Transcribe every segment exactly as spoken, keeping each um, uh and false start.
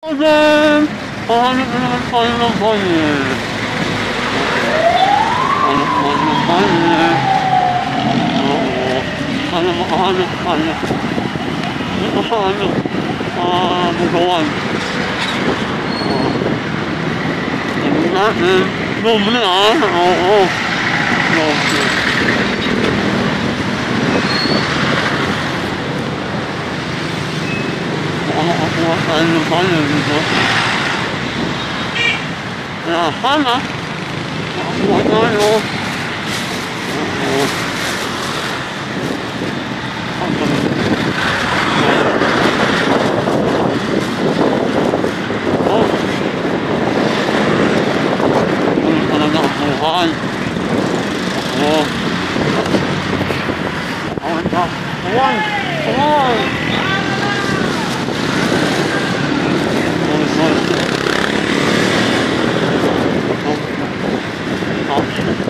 Again! Pahanap na naman tayo ng bayer. Hanap tayo ng bayer. Oo. Sana makahanap tayo. Dito sa ano, ah, Bugawan. Oo. Sabi natin, doble ah. Oo. Doble. Makakakuha tayo ng bayer dito. Kaya sana, makakuha tayo. Oo. Oh. Ano talaga ang buhay? Oo. Awit ka. Awan! Awan! Sorry, sorry. Oh.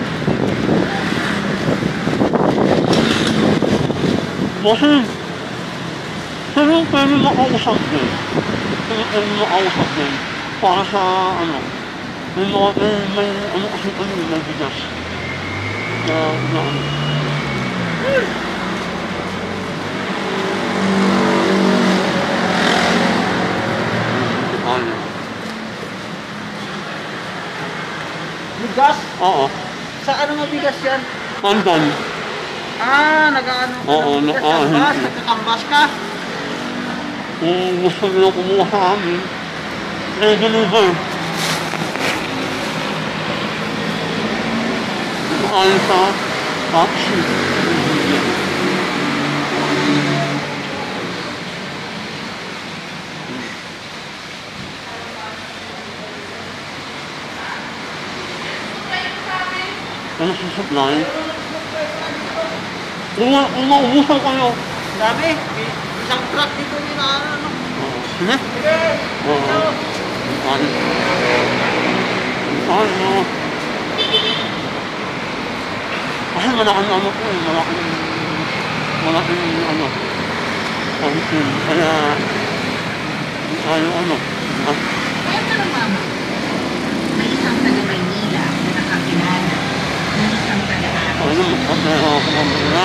Bossing! Sino pwede makausap din? Sino pwede makausap din? Para sa ano? May mga may, may ano kasi ano may bigas. Na, na ano. Ano? Bigas? Oo. Sa ano nga bigas yan? Pandan. Ah, nag-ano ka Oo, ng bigas, na- ah, kambas, hindi. nagkakambas ka? Kung gusto nila kumuha sa amin, i-deliver. Ayon sa taxi. Ano sa supply? Kung ma- kung maubusan kayo. Dami. May isang truck dito yun na ano. Oo. Sige? Oo. Ano? Ano? Kasi malaking ano po eh, malaking, malaking ano, function. Kaya, tayo ano, ah, Kwento ng mama. May isang taga-Maynila na nakakilala ng isang taga-Aros. ano, okay, ako kumamala.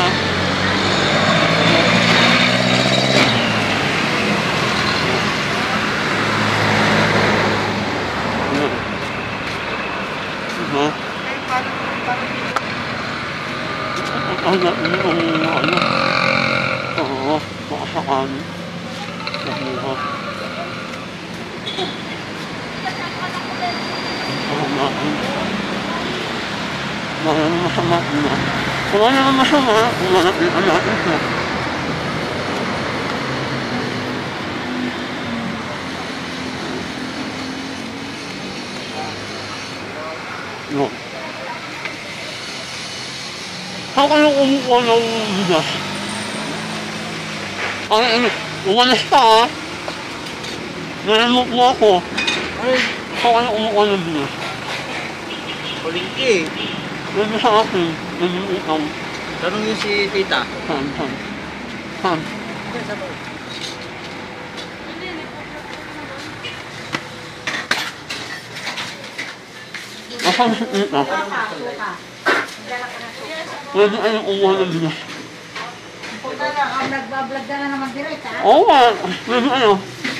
Ano? Diba? Eh, paano, paano dito? Ano, ano, ano, oo, baka sakali. Nabuha. Oo natin. Wala naman masama na. Wala naman masama kung lalapitan natin siya. No. Saan kayo kumukuha ng bigas? Ay, ano, umalis ka ha? Narinig mo ako. Ay, Saan kayo kumukuha ng bigas? kulingki. Pwede sa akin, naging ikaw. Tanong yun si tita. Saan, saan? Saan? Asan si tita? Pwede kayong kumuha ng bigas. Punta na, ang nagbablog ka na naman direct, ha? Oo nga, pwede kayo.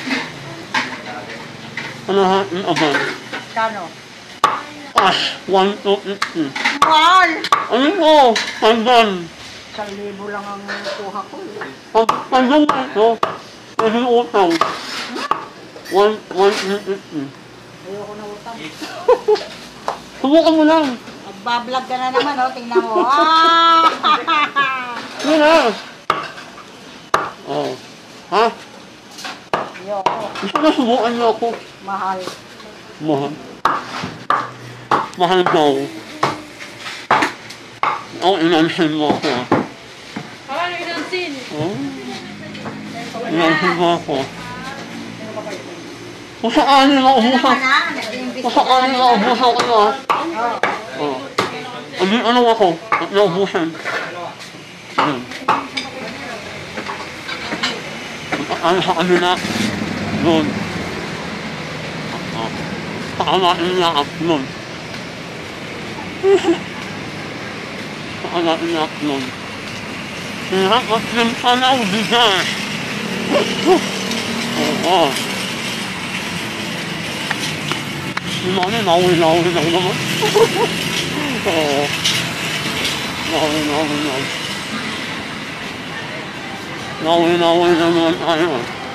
Kalahating abang. Kano? Cash, one to fifty. Mahal! Ano mo? Pandan. Isang libo lang ang kuha ko, eh. Pag pandan na ito, pwede utang. One, one to fifty. Ayoko na utang. Subukan mo lang. Nagbablog ka na naman, oh. Tingnan mo. Ah! Yun na. Oh. Ha? Ayoko. Gusto na subukan niyo ako. Mahal. Mahal. Mahal daw. Ako, inansin mo ako. ah. Paano inansin? Oh. Inansin mo ako. Kung saan nila Ano ubusan. naman, ha? Nag-iimbis Kung saan nila ubusan ko na. Oh. Oh. Ano ano ako? At naubusan. Ayun. Ano sa kanila? Doon. Baka ma-iyak nun. Baka ma-iyak nun. Hirap at yung panaw, bigas. Oo. Si Mami, nawi-nawi lang naman. Oo. Nawi-nawi lang. Nawi-nawi lang naman tayo.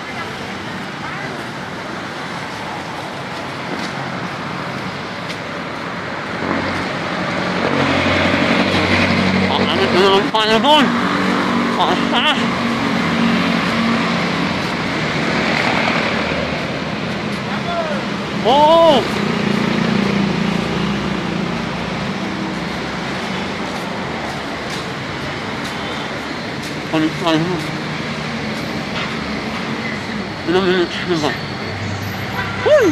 Pakanit na naman tayo doon. Pakasta. Oo! Panik tayo mo. Ilang minutes na ba? Uy!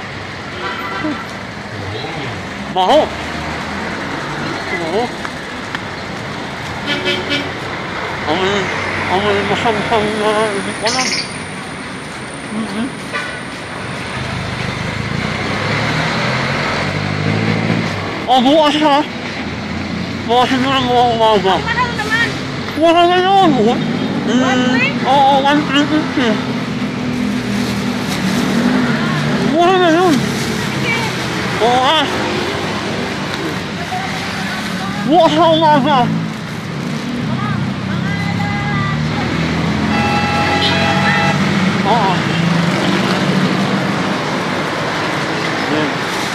Baho! Baho! Amoy, amoy masang-sang na hindi ko lang. Mm-hmm. Oh, bukas ha? Bukas mo lang mga umaga. Mahal naman. Wala na yun! One three? Oo, one three fifty. Wala na yun! Oo ah! Bukas na umaga! Oo. Yan.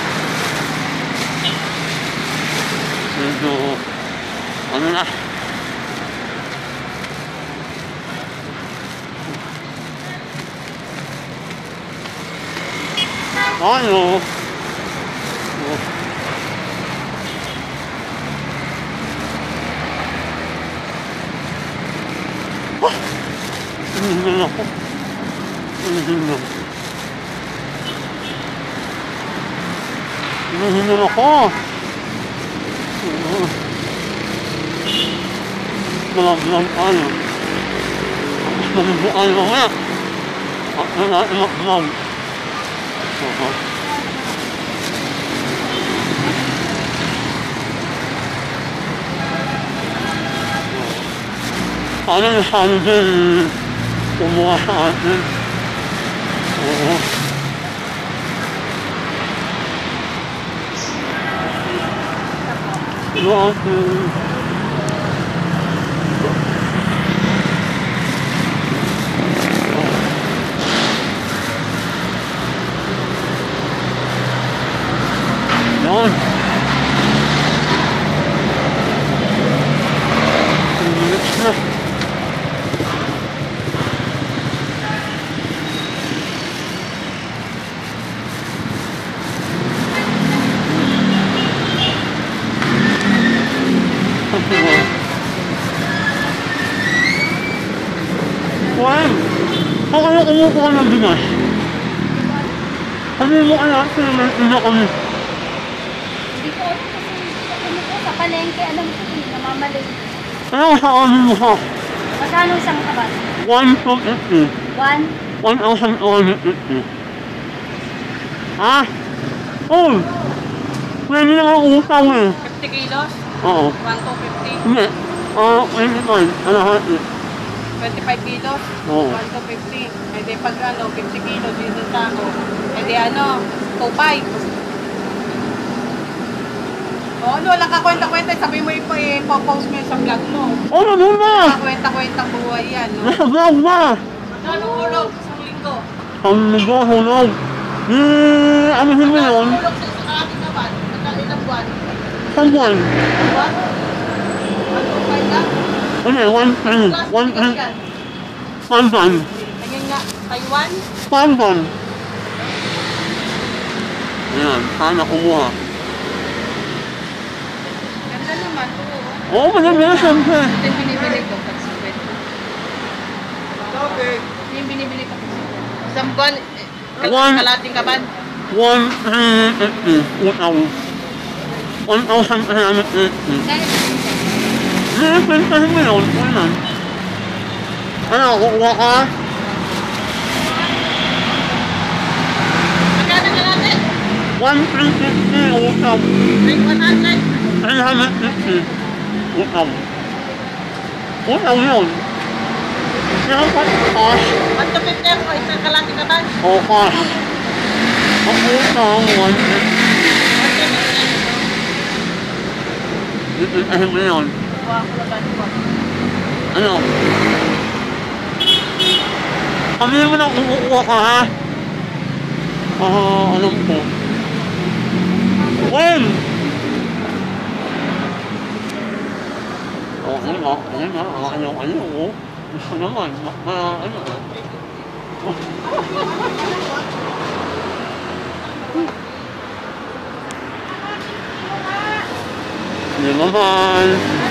Medyo, ano na? Ayo. Wah. Hinihingal ako. Hinihingal. Hinihingal ako. Malam-malam tayo. Tapos malibuan mamaya. At wala imak-malam. Oo. Sana yung sabi din kumuha sa atin. Oo. Bakit? Yan. Init na. Juan, baka na kumukuha ng bigas. Sabi mo kaya, pinamay-ina kami. Hindi ko alam kasi ano ko sa palengke, alam ko hindi namamalengke. Ano sa amin mo ha? Magkano isang kabat? one two fifty. One? one thousand two hundred fifty. Ha? Oh! Pwede naman utang eh. fifty kilos? Oo. one to fifty? Hindi. Ah, twenty-five. Ano hati? twenty-five kilos? Oo. one to fifty. E di pag ano, fifty kilos dito sa ako. E di ano, two five. O ano, wala ka kwenta-kwenta. Sabi mo ipo, ipopost mo yun sa vlog mo. Oh, ano na? Kwenta-kwenta buhay yan, no? Nasa vlog na! Ano hulog? Isang linggo. Ang ligo, hulog. Eh, ano mo yun? Hulog sa isang ating naman. Nagkalilang buwan. Isang buwan. Buwan? one to five lang? Ano eh, one three. One three. Pantan. Tingin nga, Taiwan? Pantan. Ayan, sana kumuha. Ganda naman, oo. Oo, maganda na siyempre. Ito yung binibili ko, pag sipit. Okay. Ito yung binibili ko, pag sipit. Isang buwan, eh, kal- One. kalating kaban. one three fifty. Utaw. one thousand three hundred fifty. Eh, pintahin mo yun. Ano? Ano, kukuha ka? Magkano na natin? one fifty utang. Take one hundred. three fifty utang. Utang yun. Pero pa cash. one to fifty ako, isang kalaki ka ba? O cash. Ang utang, one fifty. Ano mo yun? Kuha ko na ba ko? Ano? Kami mo na kumukuha ka ha? Ah, alam ko. When? Oh, ano nga, ano nga, ano, ano, oh. Gusto naman, ma, ano, Hindi naman.